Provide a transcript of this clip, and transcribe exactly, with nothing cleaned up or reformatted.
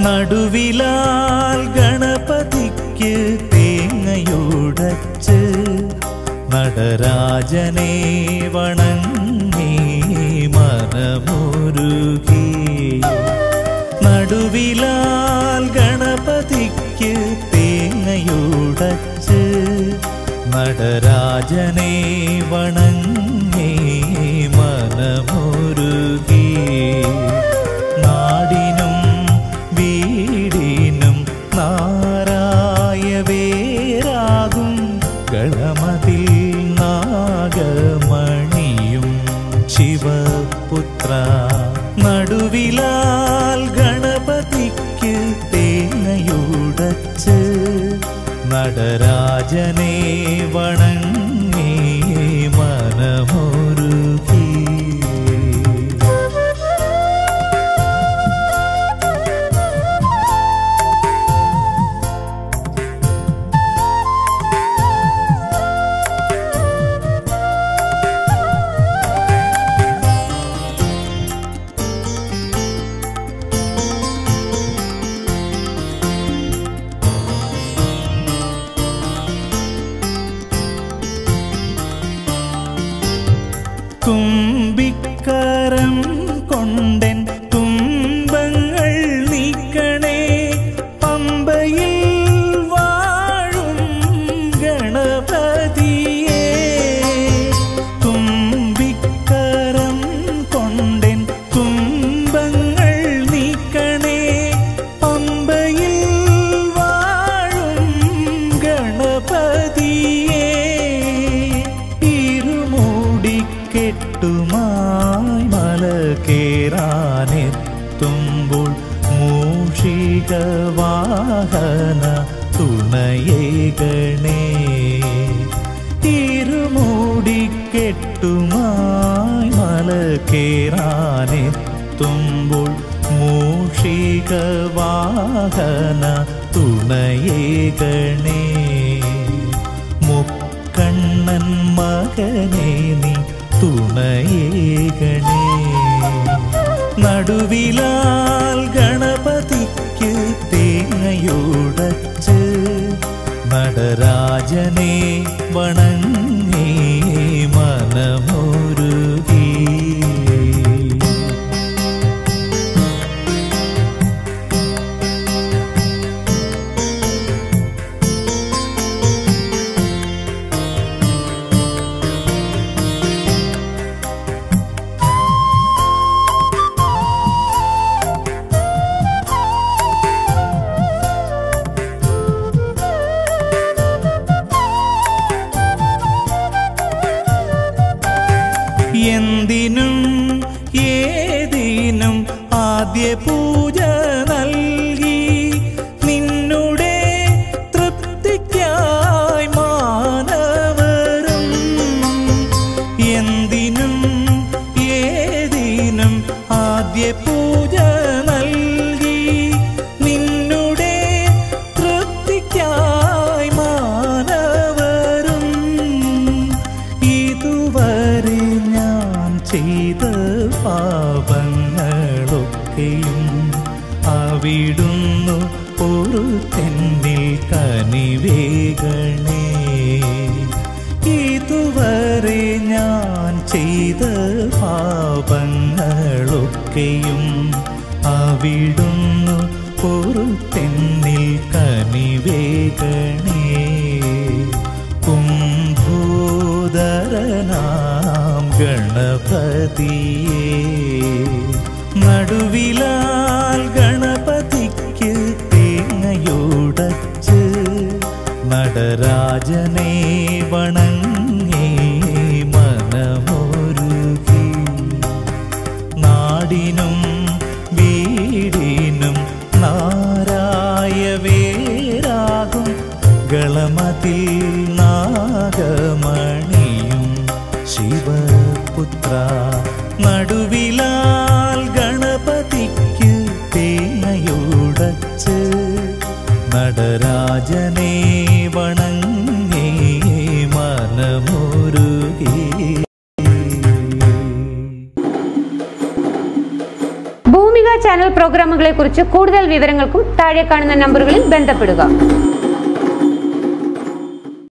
നടുവിലാൽ ഗണപതിക്ക് തേങ്ങയുടച്ച് നടരാജനെ വണങ്ങി മനമുരുകി. നടുവിലാൽ ഗണപതിക്ക് തേങ്ങയുടച്ച് നടരാജനെ വണങ്ങി മനമുരുകി. നാടിനും വീടിനും നാരായവേരാകും ഗളമതിൽ നാഗമണിയും ശിവപുത്ര. നടുവിലാൽ ഗണപതിക്ക് തേങ്ങയുടച്ച് നടരാജനെ വണങ്ങി മനമുരുകി. തുമ്പിക്കരം കൊണ്ടെൻ തുമ്പങ്ങൾ നീക്കണേ പമ്പയിൽ വാഴും ഗണപതിയേ. തുമ്പിക്കരം കൊണ്ടെൻ തുമ്പങ്ങൾ നീക്കണേ പമ്പയിൽ വാഴും ഗണപതിയേ. കെട്ടുമായി മല കേറാനെത്തുമ്പോൾ മൂഷിക വാഹന തുണയേകണേ. ഇരുമൂടിക്കെട്ടുമായി മല കേറാനെത്തുമ്പോൾ മൂഷിക വാഹന തുണയേകണേ. മുക്കണ്ണൻ മകനെ നീ തുണയേകണേ. നടുവിലാൽ ഗണപതിക്ക് തേങ്ങയുടച്ച് നടരാജനെ വണങ്ങി മനമുരുകി. എന്തിനും ഏതിനും ആദ്യ പൂജ നൽകി നിന്നുടെ തൃപ്തിക്കായി മാനവരും. എന്തിനും ഏതിനും ആദ്യ പൂജ നൽകി നിന്നുടെ തൃപ്തിക്കായി മാനവരും. ഇതുവരെ ചെയ്ത പാപങ്ങളൊക്കെയും അവിടുന്നു ഒരു തെന്നിൽ കനിവേകണേ. ഇതുവരെ ഞാൻ ചെയ്ത പാപങ്ങളൊക്കെയും അവിടുന്നു ഒരു തെന്നിൽ കനിവേകണേ. കുംഭോദരനാം ഗണപതിയേ. നടുവിലാൽ ഗണപതിക്ക് തേങ്ങയുടച്ച് നടരാജനെ വണങ്ങി മനമുരുകി. നാടിനും വീടിനും നാരായവേരാകും ഗളമതിൽ നാഗമണിയും ശിവപുത്ര. നടുവിലാൽ ഗണപതിക്ക് തേങ്ങയുടച്ച് നടരാജനെ വണങ്ങി മനമുരുകി. ഭൂമിക ചാനൽ പ്രോഗ്രാമുകളെക്കുറിച്ച് കൂടുതൽ വിവരങ്ങൾക്കും താഴെ കാണുന്ന നമ്പറുകളിൽ ബന്ധപ്പെടുക.